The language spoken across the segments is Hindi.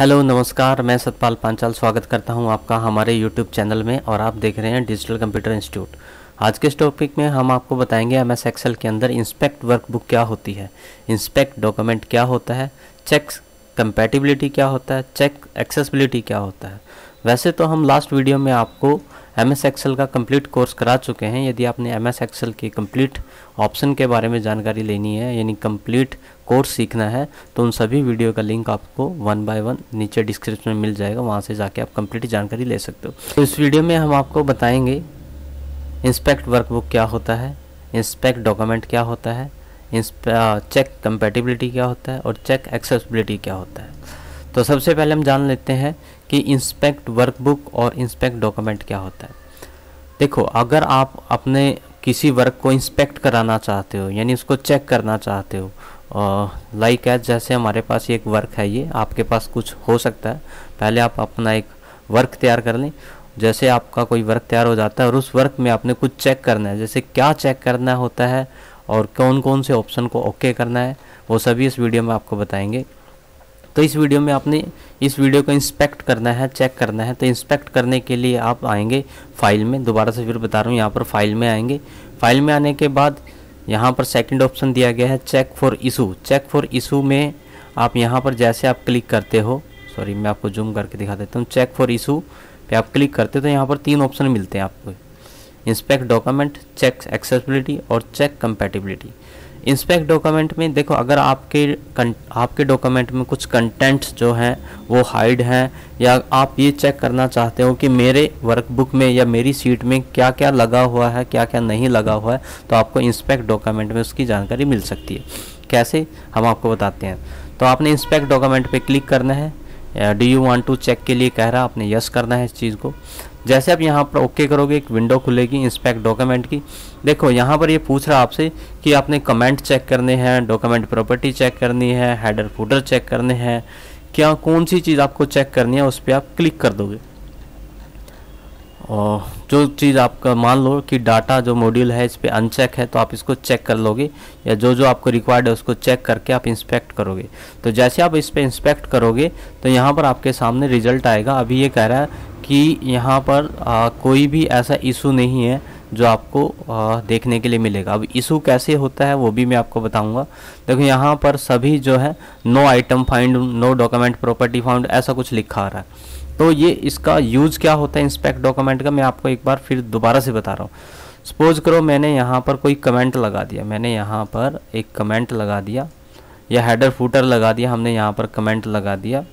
हेलो नमस्कार, मैं सतपाल पांचाल स्वागत करता हूं आपका हमारे यूट्यूब चैनल में और आप देख रहे हैं डिजिटल कंप्यूटर इंस्टीट्यूट। आज के इस टॉपिक में हम आपको बताएंगे एमएस एक्सेल के अंदर इंस्पेक्ट वर्कबुक क्या होती है, इंस्पेक्ट डॉक्यूमेंट क्या होता है, चेक कंपैटिबिलिटी क्या होता है, चेक एक्सेसिबिलिटी क्या होता है। वैसे तो हम लास्ट वीडियो में आपको एमएस एक्सेल का कंप्लीट कोर्स करा चुके हैं। यदि आपने एमएस एक्सेल के कंप्लीट ऑप्शन के बारे में जानकारी लेनी है यानी कंप्लीट कोर्स सीखना है तो उन सभी वीडियो का लिंक आपको 1 बाय 1 नीचे डिस्क्रिप्शन में मिल जाएगा, वहाँ से जाके आप कंप्लीट जानकारी ले सकते हो। तो इस वीडियो में हम आपको बताएंगे इंस्पेक्ट वर्कबुक क्या होता है, इंस्पेक्ट डॉक्यूमेंट क्या होता है, चेक कंपैटिबिलिटी क्या होता है और चेक एक्सेसिबिलिटी क्या होता है। तो सबसे पहले हम जान लेते हैं कि इंस्पेक्ट वर्कबुक और इंस्पेक्ट डॉक्यूमेंट क्या होता है। देखो, अगर आप अपने किसी वर्क को इंस्पेक्ट कराना चाहते हो यानी उसको चेक करना चाहते हो, लाइक एज जैसे हमारे पास ये एक वर्क है, ये आपके पास कुछ हो सकता है। पहले आप अपना एक वर्क तैयार कर लें। जैसे आपका कोई वर्क तैयार हो जाता है और उस वर्क में आपने कुछ चेक करना है, जैसे क्या चेक करना होता है और कौन कौन से ऑप्शन को ओके करना है, वो सभी इस वीडियो में आपको बताएंगे। तो इस वीडियो में आपने इस वीडियो को इंस्पेक्ट करना है, चेक करना है। तो इंस्पेक्ट करने के लिए आप आएंगे फाइल में, दोबारा से फिर बता रहा हूँ, यहाँ पर फाइल में आएंगे। फाइल में आने के बाद यहाँ पर सेकंड ऑप्शन दिया गया है check for issue. Check for issue में आप यहाँ पर जैसे आप क्लिक करते हो, सॉरी मैं आपको जूम करके दिखा देता हूँ। चेक फॉर इशू पे आप क्लिक करते हो तो यहाँ पर 3 ऑप्शन मिलते हैं आपको, इंस्पेक्ट डॉक्यूमेंट, चेक एक्सेसिबिलिटी और चेक कंपैटिबिलिटी। इंस्पेक्ट डॉक्यूमेंट में देखो, अगर आपके डॉक्यूमेंट में कुछ कंटेंट्स जो हैं वो हाइड हैं या आप ये चेक करना चाहते हो कि मेरे वर्कबुक में या मेरी शीट में क्या क्या लगा हुआ है, क्या क्या नहीं लगा हुआ है, तो आपको इंस्पेक्ट डॉक्यूमेंट में उसकी जानकारी मिल सकती है। कैसे, हम आपको बताते हैं। तो आपने इंस्पेक्ट डॉक्यूमेंट पे क्लिक करना है। Do you want to check के लिए कह रहा है, आपने यस करना है इस चीज़ को। जैसे आप यहाँ पर ओके करोगे एक विंडो खुलेगी इंस्पेक्ट डॉक्यूमेंट की। देखो यहाँ पर ये पूछ रहा है आपसे कि आपने कमेंट चेक करने हैं, डॉक्यूमेंट प्रॉपर्टी चेक करनी है, हेडर फुटर चेक करने हैं, क्या कौन सी चीज़ आपको चेक करनी है उस पर आप क्लिक कर दोगे। और जो चीज़ आपका मान लो कि डाटा जो मॉड्यूल है इस पर अनचेक है तो आप इसको चेक कर लोगे, या जो जो आपको रिक्वायर्ड है उसको चेक करके आप इंस्पेक्ट करोगे। तो जैसे आप इस पर इंस्पेक्ट करोगे तो यहाँ पर आपके सामने रिजल्ट आएगा। अभी ये कह रहा है कि यहाँ पर कोई भी ऐसा इशू नहीं है जो आपको देखने के लिए मिलेगा। अब इशू कैसे होता है वो भी मैं आपको बताऊंगा। देखो यहाँ पर सभी जो है no item find, no document property found, ऐसा कुछ लिखा आ रहा है। तो ये इसका यूज़ क्या होता है इंस्पेक्ट डॉक्यूमेंट का, मैं आपको एक बार फिर दोबारा से बता रहा हूँ। सपोज करो मैंने यहाँ पर कोई कमेंट लगा दिया, मैंने यहाँ पर एक कमेंट लगा दिया या हेडर फुटर लगा दिया, हमने यहाँ पर कमेंट लगा दिया,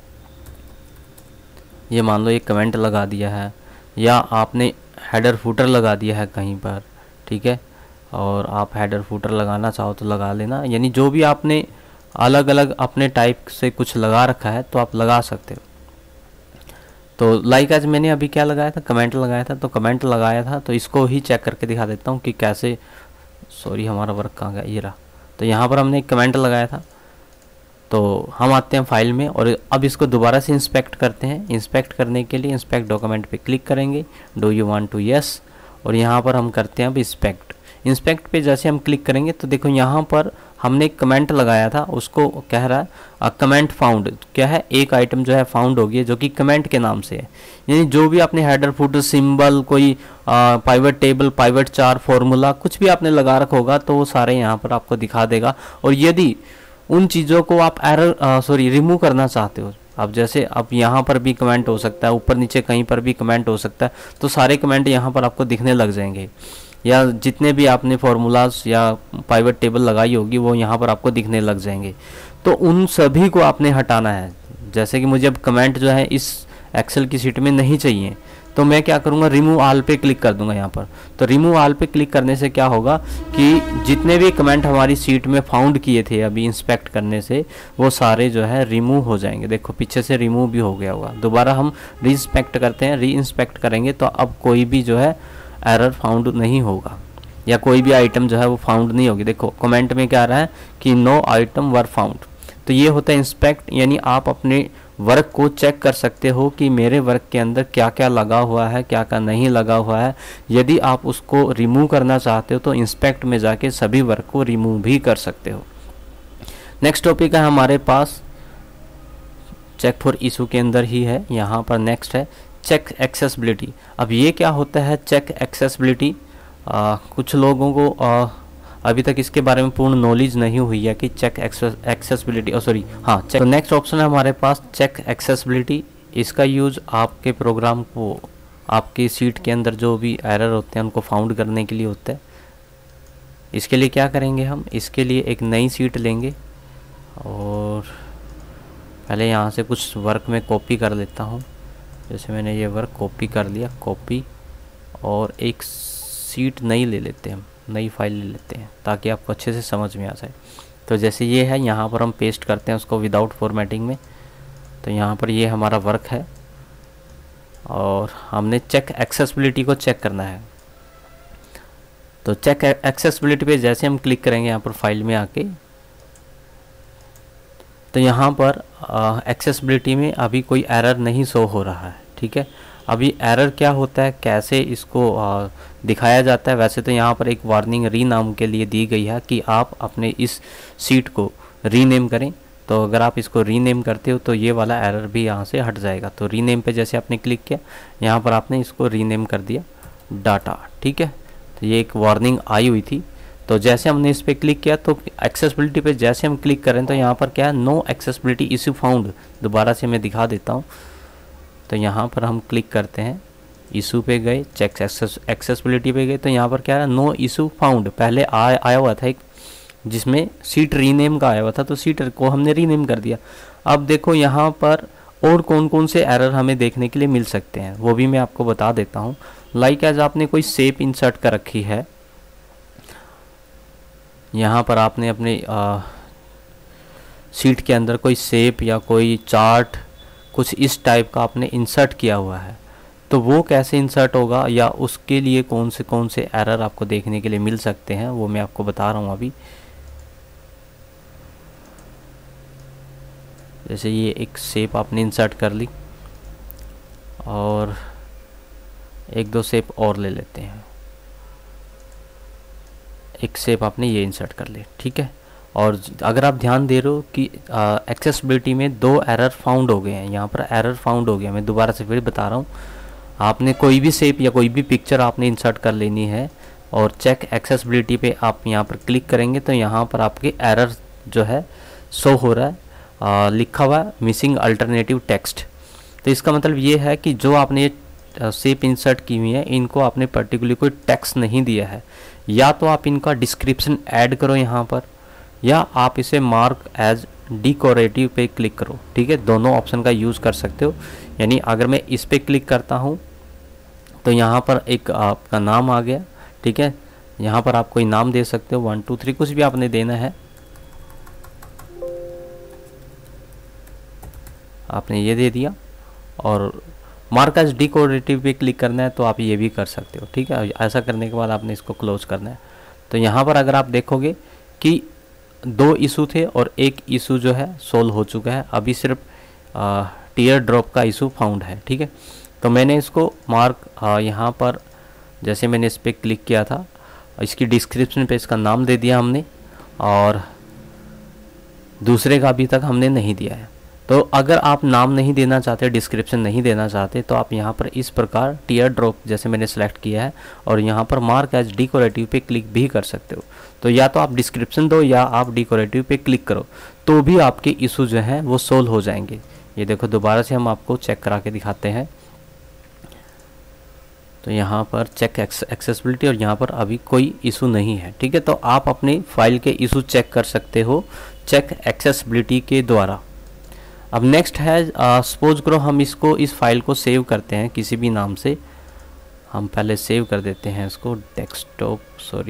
ये मान लो एक कमेंट लगा दिया है, या आपने हेडर फुटर लगा दिया है कहीं पर, ठीक है। और आप हेडर फुटर लगाना चाहो तो लगा लेना, यानी जो भी आपने अलग अलग अपने टाइप से कुछ लगा रखा है तो आप लगा सकते हो। तो लाइक आज मैंने अभी क्या लगाया था, कमेंट लगाया था, तो कमेंट लगाया था तो इसको ही चेक करके दिखा देता हूँ कि कैसे। सॉरी हमारा वर्क कहाँ गया, ये रहा। तो यहाँ पर हमने एक कमेंट लगाया था। तो हम आते हैं फाइल में और अब इसको दोबारा से इंस्पेक्ट करते हैं। इंस्पेक्ट करने के लिए इंस्पेक्ट डॉक्यूमेंट पे क्लिक करेंगे, do you want to yes, और यहाँ पर हम करते हैं अब इंस्पेक्ट। इंस्पेक्ट पे जैसे हम क्लिक करेंगे तो देखो यहाँ पर हमने एक कमेंट लगाया था, उसको कह रहा है कमेंट फाउंड। क्या है, एक आइटम जो है फाउंड हो गई है जो कि कमेंट के नाम से है। यानी जो भी आपने हेडर फुटर सिंबल, कोई pivot table, pivot chart, formula, कुछ भी आपने लगा रखा होगा तो वो सारे यहाँ पर आपको दिखा देगा। और यदि उन चीज़ों को आप रिमूव करना चाहते हो, अब जैसे अब यहाँ पर भी कमेंट हो सकता है, ऊपर नीचे कहीं पर भी कमेंट हो सकता है, तो सारे कमेंट यहाँ पर आपको दिखने लग जाएंगे, या जितने भी आपने फार्मूलाज या पाइवट टेबल लगाई होगी वो यहाँ पर आपको दिखने लग जाएंगे। तो उन सभी को आपने हटाना है। जैसे कि मुझे अब कमेंट जो है इस एक्सेल की शीट में नहीं चाहिए तो मैं क्या करूँगा, रिमूव ऑल पे क्लिक कर दूंगा यहाँ पर। तो रिमूव ऑल पे क्लिक करने से क्या होगा कि जितने भी कमेंट हमारी शीट में फाउंड किए थे अभी इंस्पेक्ट करने से, वो सारे जो है रिमूव हो जाएंगे। देखो पीछे से रिमूव भी हो गया होगा। दोबारा हम री इंस्पेक्ट करते हैं, री इंस्पेक्ट करेंगे तो अब कोई भी जो है एरर फाउंड नहीं होगा या कोई भी आइटम जो है वो फाउंड नहीं होगी। देखो कमेंट में क्या आ रहा है कि नो आइटम वर फाउंड। तो ये होता है इंस्पेक्ट, यानी आप अपने वर्क को चेक कर सकते हो कि मेरे वर्क के अंदर क्या क्या लगा हुआ है, क्या क्या नहीं लगा हुआ है। यदि आप उसको रिमूव करना चाहते हो तो इंस्पेक्ट में जाके सभी वर्क को रिमूव भी कर सकते हो। नेक्स्ट टॉपिक है हमारे पास चेक फॉर इशू के अंदर ही है। यहाँ पर नेक्स्ट है चेक एक्सेसिबिलिटी। अब ये क्या होता है चेक एक्सेसिबिलिटी? कुछ लोगों को अभी तक इसके बारे में पूर्ण नॉलेज नहीं हुई है कि चेक एक्सेसिबिलिटी हाँ चेक। तो नेक्स्ट ऑप्शन है हमारे पास चेक एक्सेसिबिलिटी। इसका यूज आपके प्रोग्राम को, आपकी सीट के अंदर जो भी एरर होते हैं उनको फाउंड करने के लिए होता है। इसके लिए क्या करेंगे हम, इसके लिए एक नई सीट लेंगे और पहले यहाँ से कुछ वर्क में कॉपी कर लेता हूँ। जैसे मैंने ये वर्क कॉपी कर लिया, कॉपी, और एक सीट नई ले लेते हैं हम, नई फाइल ले लेते हैं ताकि आपको अच्छे से समझ में आ जाए। तो जैसे ये है, यहाँ पर हम पेस्ट करते हैं उसको विदाउट फॉर्मेटिंग में। तो यहाँ पर ये हमारा वर्क है और हमने चेक एक्सेसिबिलिटी को चेक करना है। तो चेक एक्सेसिबिलिटी पे जैसे हम क्लिक करेंगे यहाँ पर फाइल में आके, तो यहाँ पर एक्सेसिबिलिटी में अभी कोई एरर नहीं शो हो रहा है। ठीक है, अभी एरर क्या होता है, कैसे इसको दिखाया जाता है। वैसे तो यहाँ पर एक वार्निंग रीनाम के लिए दी गई है कि आप अपने इस सीट को रीनेम करें। तो अगर आप इसको रीनेम करते हो तो ये वाला एरर भी यहाँ से हट जाएगा। तो रीनेम पे जैसे आपने क्लिक किया, यहाँ पर आपने इसको रीनेम कर दिया डाटा। ठीक है, तो ये एक वार्निंग आई हुई थी। तो जैसे हमने इस पर क्लिक किया तो एक्सेसिबिलिटी पे जैसे हम क्लिक करें तो यहाँ पर क्या है, नो एक्सेसिबिलिटी इशू फाउंड। दोबारा से मैं दिखा देता हूँ। तो यहाँ पर हम क्लिक करते हैं, इशू पे गए, चेक एक्सेसिबिलिटी पे गए, तो यहाँ पर क्या है, नो इशू फाउंड। पहले आया हुआ था एक जिसमें सीट रीनेम का आया हुआ था, तो सीट को हमने रीनेम कर दिया। अब देखो यहाँ पर और कौन कौन से एरर हमें देखने के लिए मिल सकते हैं वो भी मैं आपको बता देता हूँ। लाइक एज आपने कोई शेप इंसर्ट कर रखी है, यहाँ पर आपने अपने सीट के अंदर कोई शेप या कोई चार्ट कुछ इस टाइप का आपने इंसर्ट किया हुआ है, तो वो कैसे इंसर्ट होगा या उसके लिए कौन से एरर आपको देखने के लिए मिल सकते हैं वो मैं आपको बता रहा हूँ अभी। जैसे ये एक शेप आपने इंसर्ट कर ली और एक दो शेप और ले लेते हैं। एक शेप आपने ये इंसर्ट कर ली, ठीक है। और अगर आप ध्यान दे रहे हो कि एक्सेसिबिलिटी में दो एरर फाउंड हो गए हैं, यहाँ पर एरर फाउंड हो गया। मैं दोबारा से फिर बता रहा हूँ, आपने कोई भी शेप या कोई भी पिक्चर आपने इंसर्ट कर लेनी है और चेक एक्सेसिबिलिटी पे आप यहाँ पर क्लिक करेंगे तो यहाँ पर आपके एरर जो है शो हो रहा है, लिखा हुआ है मिसिंग अल्टरनेटिव टेक्स्ट। तो इसका मतलब ये है कि जो आपने शेप इंसर्ट की हुई है इनको आपने पर्टिकुलरली कोई टेक्स्ट नहीं दिया है। या तो आप इनका डिस्क्रिप्शन ऐड करो यहाँ पर, या आप इसे मार्क एज डिकोरेटिव पे क्लिक करो। ठीक है, दोनों ऑप्शन का यूज़ कर सकते हो। यानी अगर मैं इस पे क्लिक करता हूँ तो यहाँ पर एक आपका नाम आ गया। ठीक है, यहाँ पर आप कोई नाम दे सकते हो, 1 2 3 कुछ भी आपने देना है, आपने ये दे दिया। और मार्क एज डिकोरेटिव पे क्लिक करना है तो आप ये भी कर सकते हो। ठीक है, ऐसा करने के बाद आपने इसको क्लोज करना है। तो यहाँ पर अगर आप देखोगे कि 2 इशू थे और एक इशू जो है सोल्व हो चुका है, अभी सिर्फ टीयर ड्रॉप का इशू फाउंड है। ठीक है, तो मैंने इसको मार्क यहाँ पर जैसे मैंने इस पर क्लिक किया था, इसकी डिस्क्रिप्शन पे इसका नाम दे दिया हमने, और दूसरे का अभी तक हमने नहीं दिया है। तो अगर आप नाम नहीं देना चाहते, डिस्क्रिप्शन नहीं देना चाहते, तो आप यहाँ पर इस प्रकार टीयर ड्रॉप जैसे मैंने सेलेक्ट किया है और यहाँ पर मार्क एज डिकोरेटिव पे क्लिक भी कर सकते हो। तो या तो आप डिस्क्रिप्शन दो या आप डिकोरेटिव पे क्लिक करो, तो भी आपके इशू जो हैं वो सोल्व हो जाएंगे। ये देखो, दोबारा से हम आपको चेक करा के दिखाते हैं। तो यहाँ पर चेक एक्सेसिबिलिटी और यहाँ पर अभी कोई इशू नहीं है। ठीक है, तो आप अपनी फाइल के इशू चेक कर सकते हो चेक एक्सेसिबिलिटी के द्वारा। अब नेक्स्ट है, सपोज करो हम इसको, इस फाइल को सेव करते हैं किसी भी नाम से। हम पहले सेव कर देते हैं इसको डेस्कटॉप,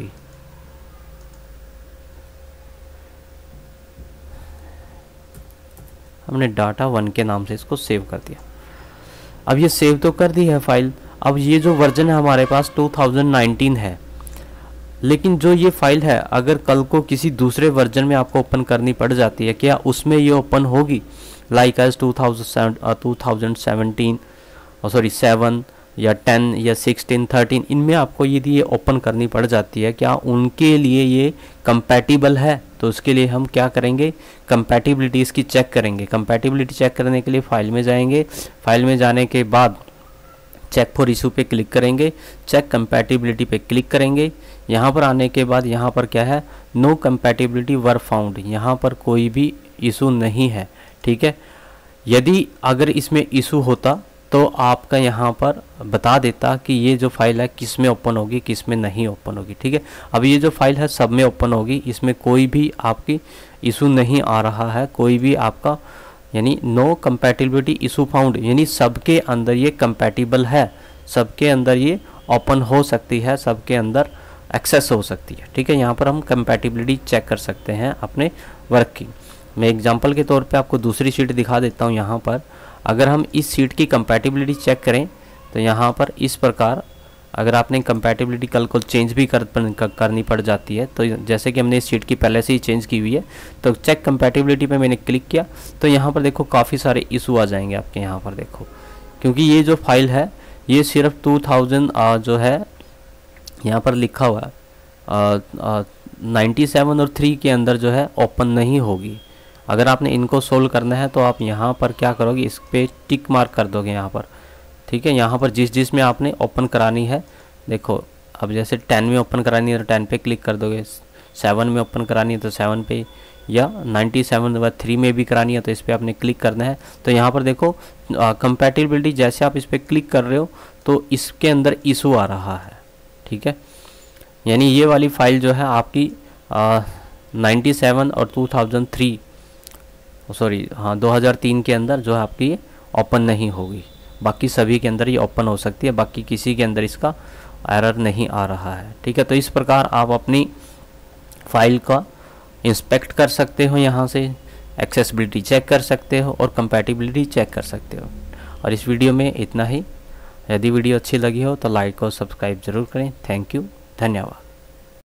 हमने data1 के नाम से इसको सेव कर दिया। अब ये सेव तो कर दी है फाइल। अब ये जो वर्जन है हमारे पास 2019 है, लेकिन जो ये फाइल है अगर कल को किसी दूसरे वर्जन में आपको ओपन करनी पड़ जाती है, क्या उसमें ये ओपन होगी? लाइक एज 2017 7 या 10 या 16 13 इनमें आपको यदि ये ओपन करनी पड़ जाती है, क्या उनके लिए ये कंपैटिबल है? तो उसके लिए हम क्या करेंगे, कंपैटिबिलिटी इसकी चेक करेंगे। कंपैटिबिलिटी चेक करने के लिए फाइल में जाएंगे, फाइल में जाने के बाद चेक फॉर इशू पे क्लिक करेंगे, चेक कंपैटिबिलिटी पे क्लिक करेंगे। यहाँ पर आने के बाद यहाँ पर क्या है, नो कंपैटिबिलिटी वर फाउंड, यहाँ पर कोई भी इशू नहीं है। ठीक है, यदि अगर इसमें इशू होता तो आपका यहाँ पर बता देता कि ये जो फाइल है किस में ओपन होगी, किस में नहीं ओपन होगी। ठीक है, अब ये जो फाइल है सब में ओपन होगी, इसमें कोई भी आपकी इशू नहीं आ रहा है, कोई भी आपका यानी नो कंपैटिबिलिटी इशू फाउंड, यानी सबके अंदर ये कंपैटिबल है, सबके अंदर ये ओपन हो सकती है, सबके अंदर एक्सेस हो सकती है। ठीक है, यहाँ पर हम कंपैटिबिलिटी चेक कर सकते हैं अपने वर्क की। मैं एग्जांपल के तौर पे आपको दूसरी शीट दिखा देता हूँ। यहाँ पर अगर हम इस शीट की कंपैटिबिलिटी चेक करें तो यहाँ पर इस प्रकार अगर आपने कंपैटिबिलिटी कल को चेंज भी करनी पड़ जाती है, तो जैसे कि हमने इस शीट की पहले से ही चेंज की हुई है, तो चेक कंपैटिबिलिटी पे मैंने क्लिक किया तो यहाँ पर देखो काफ़ी सारे इशू आ जाएंगे आपके। यहाँ पर देखो, क्योंकि ये जो फाइल है ये सिर्फ 2000 जो है यहाँ पर लिखा हुआ है 97 और 3 के अंदर जो है ओपन नहीं होगी। अगर आपने इनको सोल्व करना है तो आप यहाँ पर क्या करोगे, इस पे टिक मार्क कर दोगे यहाँ पर। ठीक है, यहाँ पर जिस में आपने ओपन करानी है, देखो अब जैसे 10 में ओपन करानी है तो 10 पे क्लिक कर दोगे, 7 में ओपन करानी है तो 7 पे, या 97 व 3 में भी करानी है तो इस पर आपने क्लिक करना है। तो यहाँ पर देखो कंपैटिबिलिटी जैसे आप इस पर क्लिक कर रहे हो तो इसके अंदर इशू आ रहा है। ठीक है, यानी ये वाली फाइल जो है आपकी 97 और 2003 सॉरी 2003 के अंदर जो है आपकी ओपन नहीं होगी, बाकी सभी के अंदर ये ओपन हो सकती है, बाकी किसी के अंदर इसका एरर नहीं आ रहा है। ठीक है, तो इस प्रकार आप अपनी फाइल का इंस्पेक्ट कर सकते हो, यहाँ से एक्सेसिबिलिटी चेक कर सकते हो और कंपैटिबिलिटी चेक कर सकते हो। और इस वीडियो में इतना ही। यदि वीडियो अच्छी लगी हो तो लाइक और सब्सक्राइब जरूर करें। थैंक यू, धन्यवाद।